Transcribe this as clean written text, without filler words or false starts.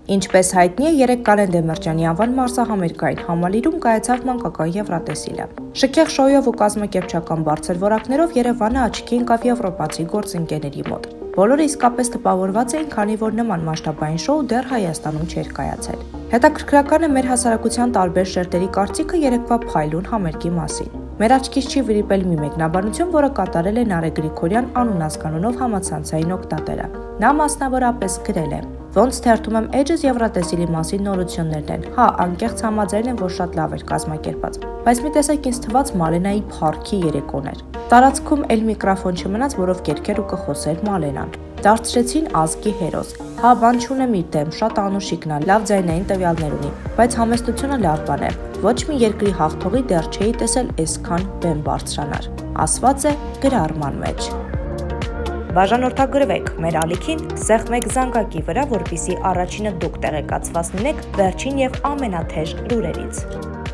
Ինչպես հայտնի է, 3 կալենդեմրջանի անվան մարզահամերգային համալիրում կայացավ մանկական Եվրատեսիլը։ Շքեղ շոուով ու կազմակերպչական բարձր որակներով Երևանը աչքի ընկավ եվրոպացի գործընկերների մոտ։ Բոլորը իսկապես տպավորված էին, քանի որ նման մասշտաբային շոու դեռ Հայաստանում չէր կայացել։ Հետաքրքրական է մեր հասարակության տարբեր շերտերի կարծիքը երեկվա փայլուն համերգի մասին։ Մեր աչքից չի վրիպել մի մեկնաբանություն, որը կատարել է Նարէ Գրիգորյան անունազգանունով համացանցային օգտատերը։ Նա մասնավորապես գրել է. Ոնց թերթում եմ էջս Եվրատեսիլի մասին նորություններն են։ Հա, անկեղծ համաձայն եմ, որ շատ լավ էր կազմակերպած։ Բայց մի տեսակ ինձ թվաց Մալենայի փառքի երեկոներ։ Տարածքում էլ միկրոֆոն չմնաց, որով կերքեր ու կխոսեր Մալենան։ Դարձրեցին ազգի հերոս։ Հա, բան չունեմ իր դեմ, շատ անուշիկն է, լավ ձայնային տվյալներ ունի, բայց համեստությունը լավ բան է։ Ոչ մի երկրի հաղթողի դեռ չէի տեսել այսքան բեմ բարձրանար։ Ասված է գրառման մեջ։ Բաժանորդագրվեք մեր ալիքին սեղ մեկ զանգակի վրա, որպեսզի առաջինը դուք տեղեկացված լինեք վերջին եւ ամենաթեժ լուրերից։